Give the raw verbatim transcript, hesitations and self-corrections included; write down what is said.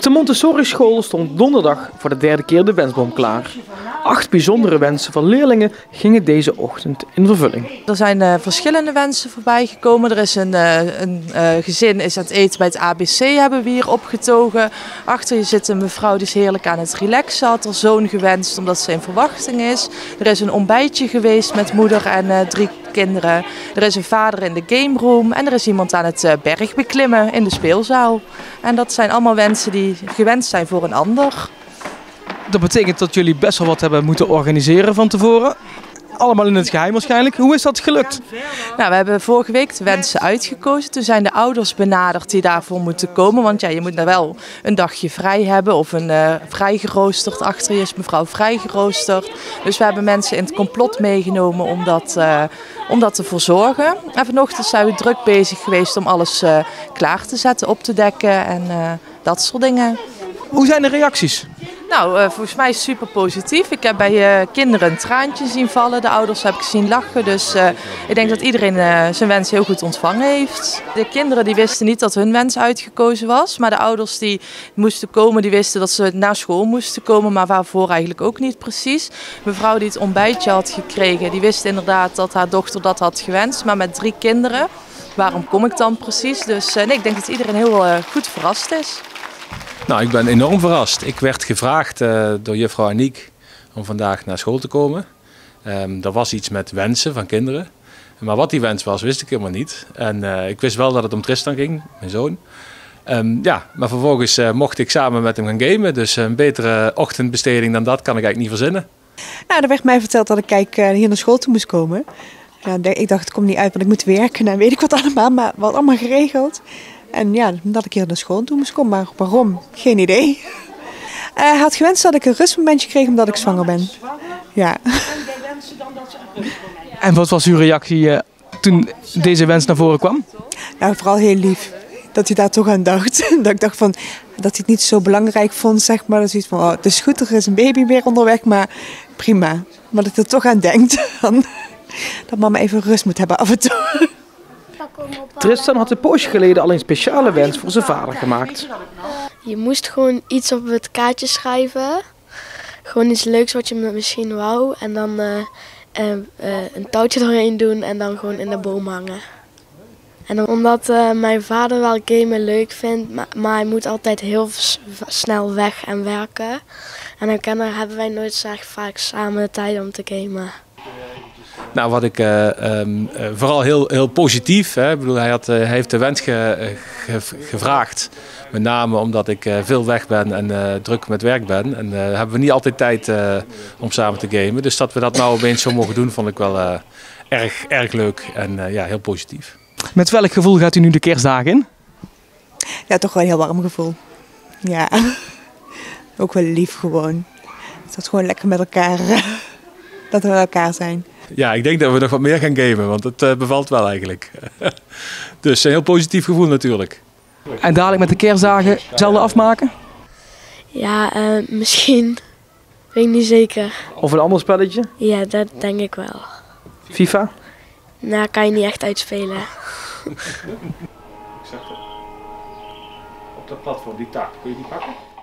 de Montessori-school stond donderdag voor de derde keer de wensboom klaar. Acht bijzondere wensen van leerlingen gingen deze ochtend in vervulling. Er zijn uh, verschillende wensen voorbij gekomen. Er is een, uh, een uh, gezin is aan het eten bij het A B C, hebben we hier opgetogen. Achter je zit een mevrouw die is heerlijk aan het relaxen. Had haar zoon gewenst omdat ze in verwachting is. Er is een ontbijtje geweest met moeder en uh, drie kinderen. Er is een vader in de game room en er is iemand aan het uh, berg beklimmen in de speelzaal. En dat zijn allemaal wensen die gewenst zijn voor een ander. Dat betekent dat jullie best wel wat hebben moeten organiseren van tevoren. Allemaal in het geheim waarschijnlijk. Hoe is dat gelukt? Nou, we hebben vorige week de wensen uitgekozen. Toen zijn de ouders benaderd die daarvoor moeten komen. Want ja, je moet nou wel een dagje vrij hebben of een uh, vrijgeroosterd. Achter je is mevrouw vrijgeroosterd. Dus we hebben mensen in het complot meegenomen om dat, uh, om dat te verzorgen. En vanochtend zijn we druk bezig geweest om alles uh, klaar te zetten, op te dekken en uh, dat soort dingen. Hoe zijn de reacties? Nou, uh, volgens mij is het super positief. Ik heb bij uh, kinderen een traantje zien vallen. De ouders heb ik zien lachen. Dus uh, ik denk dat iedereen uh, zijn wens heel goed ontvangen heeft. De kinderen die wisten niet dat hun wens uitgekozen was. Maar de ouders die moesten komen, die wisten dat ze naar school moesten komen. Maar waarvoor eigenlijk ook niet precies. Mevrouw die het ontbijtje had gekregen, die wist inderdaad dat haar dochter dat had gewenst. Maar met drie kinderen, waarom kom ik dan precies? Dus uh, nee, ik denk dat iedereen heel uh, goed verrast is. Nou, ik ben enorm verrast. Ik werd gevraagd uh, door juffrouw Aniek om vandaag naar school te komen. Um, er was iets met wensen van kinderen. Maar wat die wens was, wist ik helemaal niet. En uh, ik wist wel dat het om Tristan ging, mijn zoon. Um, ja, maar vervolgens uh, mocht ik samen met hem gaan gamen. Dus een betere ochtendbesteding dan dat kan ik eigenlijk niet verzinnen. Nou, er werd mij verteld dat ik kijk, uh, hier naar school toe moest komen. Ja, ik dacht, het komt niet uit, want ik moet werken en weet ik wat allemaal. Maar wat allemaal geregeld. En ja, dat ik hier naar school toe moest komen. Maar waarom? Geen idee. Hij uh, had gewenst dat ik een rustmomentje kreeg omdat ik zwanger ben. Ja. En wat was uw reactie uh, toen deze wens naar voren kwam? Nou, vooral heel lief. Dat hij daar toch aan dacht. Dat ik dacht van, dat hij het niet zo belangrijk vond, zeg maar. Dat hij van, oh, het is goed, er is een baby weer onderweg, maar prima. Maar dat hij er toch aan denkt. Dat mama even rust moet hebben af en toe. Tristan had een poosje geleden al een speciale wens voor zijn vader gemaakt. Je moest gewoon iets op het kaartje schrijven. Gewoon iets leuks wat je misschien wou. En dan uh, uh, uh, een touwtje doorheen doen en dan gewoon in de boom hangen. En dan, omdat uh, mijn vader wel gamen leuk vindt, maar, maar hij moet altijd heel snel weg en werken. En dan kan er, hebben wij nooit zo vaak samen de tijd om te gamen. Nou, wat ik uh, um, uh, vooral heel, heel positief, hè. Ik bedoel, hij, had, uh, hij heeft de wens ge, ge, gevraagd. Met name omdat ik uh, veel weg ben en uh, druk met werk ben. En uh, hebben we niet altijd tijd uh, om samen te gamen. Dus dat we dat nou opeens zo mogen doen, vond ik wel uh, erg, erg leuk en uh, ja, heel positief. Met welk gevoel gaat u nu de kerstdagen in? Ja, toch wel een heel warm gevoel. Ja, ook wel lief gewoon. Dat gewoon lekker met elkaar, dat we met elkaar zijn. Ja, ik denk dat we nog wat meer gaan gamen, want het uh, bevalt wel eigenlijk. Dus een heel positief gevoel natuurlijk. En dadelijk met de kerstdagen hetzelfde afmaken? Ja, uh, misschien. Weet ik niet zeker. Of een ander spelletje? Ja, dat denk ik wel. FIFA? Nou, kan je niet echt uitspelen. Ik zeg het. Op dat platform, die tak, kun je die pakken?